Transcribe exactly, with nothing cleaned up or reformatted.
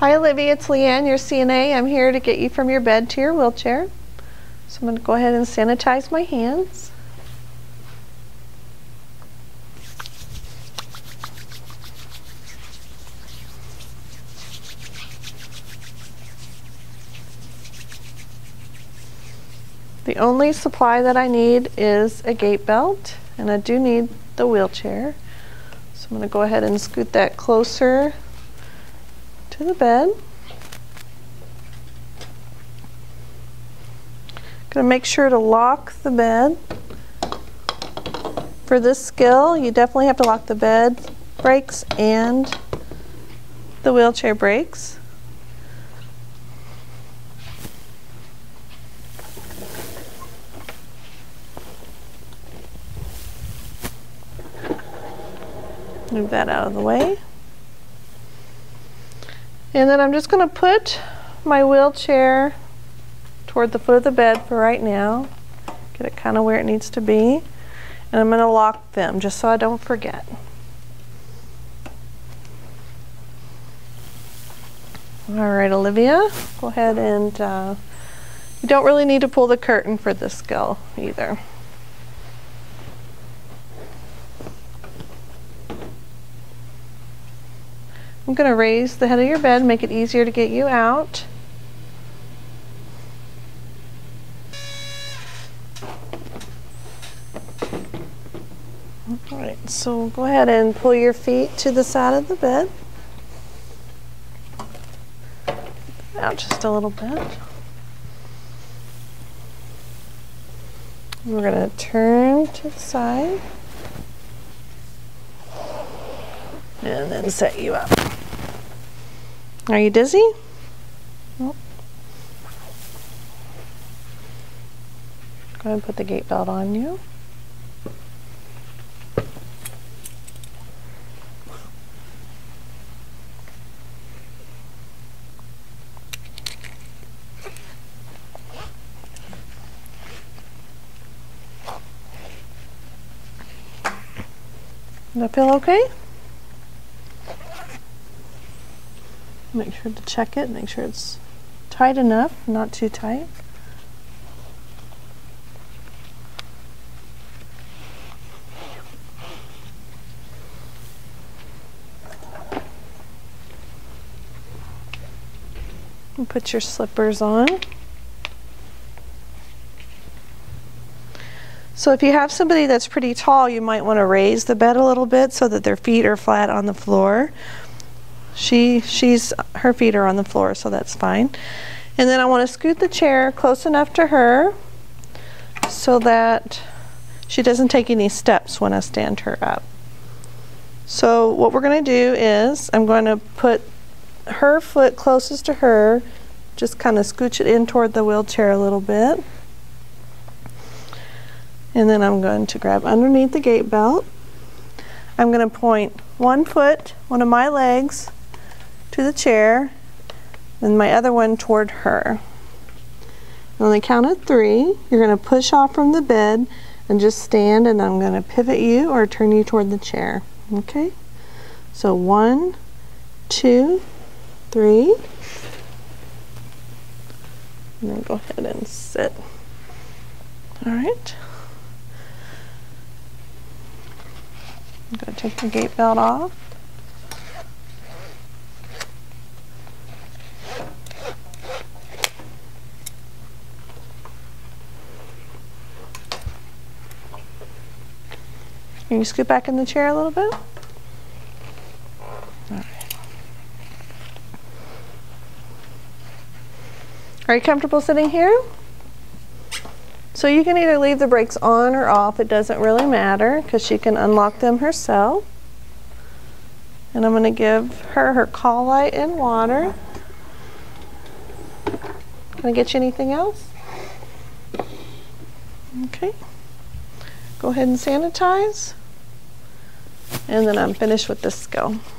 Hi Olivia, it's Leanne, your C N A. I'm here to get you from your bed to your wheelchair. So I'm going to go ahead and sanitize my hands. The only supply that I need is a gait belt, and I do need the wheelchair. So I'm going to go ahead and scoot that closer to the bed. Going to make sure to lock the bed. For this skill, you definitely have to lock the bed brakes and the wheelchair brakes. Move that out of the way. And then I'm just going to put my wheelchair toward the foot of the bed for right now. Get it kind of where it needs to be. And I'm going to lock them just so I don't forget. All right, Olivia, go ahead and uh, you don't really need to pull the curtain for this skill either. I'm going to raise the head of your bed, make it easier to get you out. All right, so go ahead and pull your feet to the side of the bed. Out just a little bit. We're going to turn to the side and then set you up. Are you dizzy? Nope. Go ahead and put the gait belt on you. Does that feel okay? Make sure to check it, make sure it's tight enough, not too tight. And put your slippers on. So if you have somebody that's pretty tall, you might want to raise the bed a little bit so that their feet are flat on the floor. She, she's, her feet are on the floor, so that's fine. And then I want to scoot the chair close enough to her so that she doesn't take any steps when I stand her up. So what we're going to do is I'm going to put her foot closest to her, just kind of scooch it in toward the wheelchair a little bit. And then I'm going to grab underneath the gait belt. I'm going to point one foot, one of my legs, to the chair, and my other one toward her. And on the count of three, you're going to push off from the bed and just stand, and I'm going to pivot you or turn you toward the chair. Okay? So one, two, three. And then go ahead and sit. All right. I'm going to take the gait belt off. Can you scoot back in the chair a little bit? All right. Are you comfortable sitting here? So you can either leave the brakes on or off. It doesn't really matter because she can unlock them herself. And I'm going to give her her call light and water. Can I get you anything else? Okay. Go ahead and sanitize. And then I'm finished with this skill.